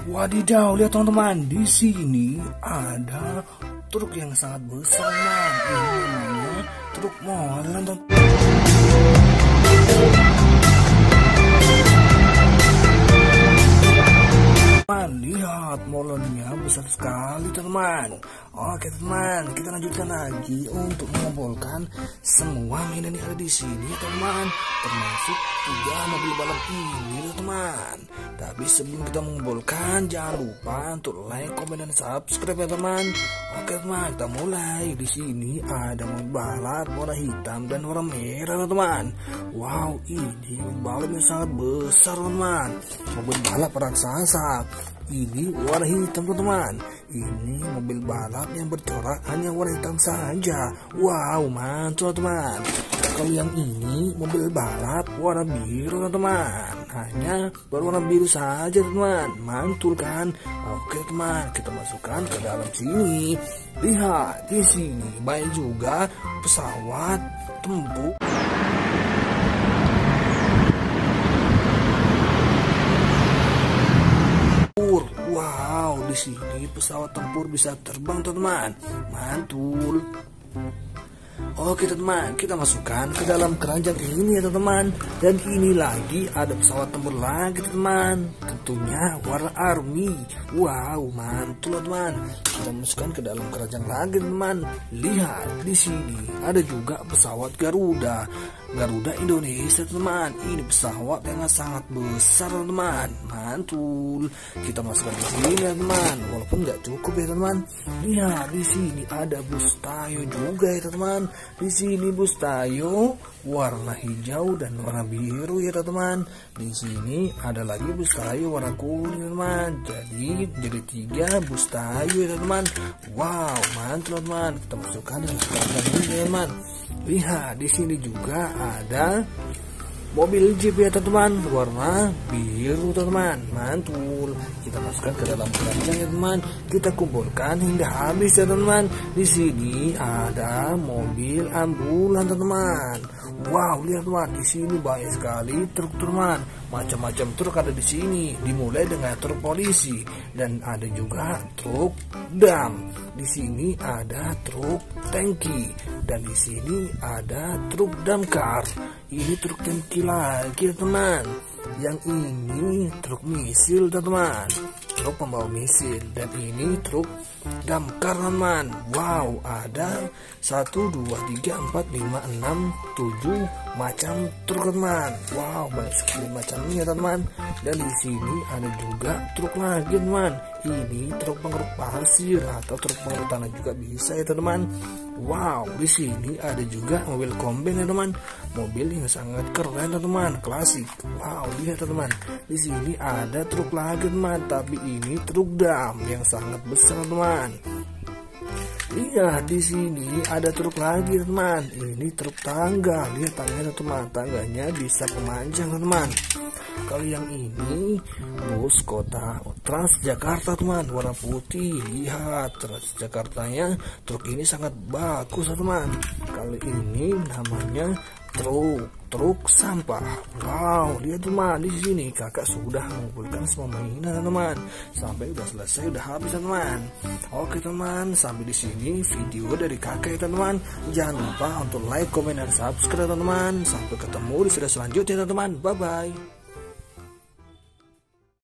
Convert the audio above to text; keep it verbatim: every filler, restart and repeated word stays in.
Wadidaw, lihat teman-teman, di sini ada truk yang sangat besar, man. Ini namanya truk molen, teman. Lihat molennya besar sekali, teman. Oke, teman, kita lanjutkan lagi untuk mengumpulkan semua mainan yang ada di sini, teman. Termasuk tiga mobil balap ini, teman. Tapi sebelum kita mengumpulkan, jangan lupa untuk like, komen, dan subscribe ya, teman. Oke, teman, kita mulai. Di sini ada mobil balap warna hitam dan warna merah, teman. Wow, ini mobil balap yang sangat besar, teman. Mobil balap raksasa. Ini warna hitam, teman. Ini mobil balap yang bercorak hanya warna hitam saja. Wow, mantul, teman. Kalau yang ini mobil balap warna biru, teman. Hanya berwarna biru saja, teman. Mantul kan? Oke, teman, kita masukkan ke dalam sini. Lihat, di sini banyak juga pesawat tempur. Wow, di sini pesawat tempur bisa terbang, teman. Mantul. Oke, teman, kita masukkan ke dalam keranjang ini ya, teman. Dan ini lagi ada pesawat tempur lagi, teman. Tentunya warna army. Wow, mantul, teman. Kita masukkan ke dalam keranjang lagi, teman. Lihat, di sini ada juga pesawat Garuda. Garuda Indonesia, teman. Ini pesawat yang sangat besar, teman. Mantul. Kita masukkan ke sini ya, teman. Walaupun nggak cukup ya, teman. Lihat, di sini ada bus Tayo juga ya, teman. Di sini bus Tayo warna hijau dan warna biru ya, teman. Di sini ada lagi bus Tayo warna kuning, teman. Jadi jadi tiga bus Tayo ya, teman. Wow, mantul, teman. Kita masukkan ke dalam ini, teman. Lihat, di sini juga ada mobil Jeep ya, teman, warna biru, teman. Mantul. Kita masukkan ke dalam keranjang ya, teman. Kita kumpulkan hingga habis ya, teman. Di sini ada mobil ambulan, teman. Wow, lihat, teman, di sini banyak sekali truk, teman. Macam-macam truk ada di sini. Dimulai dengan truk polisi dan ada juga truk dam. Di sini ada truk tangki dan di sini ada truk damkar. Ini truk tangki lagi, teman. Yang ini truk misil, teman. Truk pembawa misil. Dan ini truk damkar, teman. Wow, ada satu, dua, tiga, empat, lima, enam, tujuh macam truk, teman. Wow, banyak sekali macamnya, teman. Dan di sini ada juga truk lagi, teman. Ini truk penggeruk pasir atau truk penggeruk tanah juga bisa ya, teman. Wow, di sini ada juga mobil kombeng ya, teman. Mobil yang sangat keren, teman, klasik. Wow, lihat, teman. Di sini ada truk lagi, teman, tapi ini truk dam yang sangat besar, teman. Lihat, di sini ada truk lagi, teman. Ini truk tangga. Lihat tangganya, teman. Tangganya bisa memanjang, teman. Kalau yang ini bus kota Transjakarta, teman, warna putih. Lihat, Transjakartanya truk ini sangat bagus, teman. Kalau ini namanya truk truk sampah. Wow, lihat, teman, di sini kakak sudah mengumpulkan semua mainan, teman. Sampai udah selesai, udah habis, teman. Oke, teman, sampai di sini video dari kakak, teman. Jangan lupa untuk like, komen, dan subscribe, teman. Sampai ketemu di video selanjutnya, teman. Bye bye.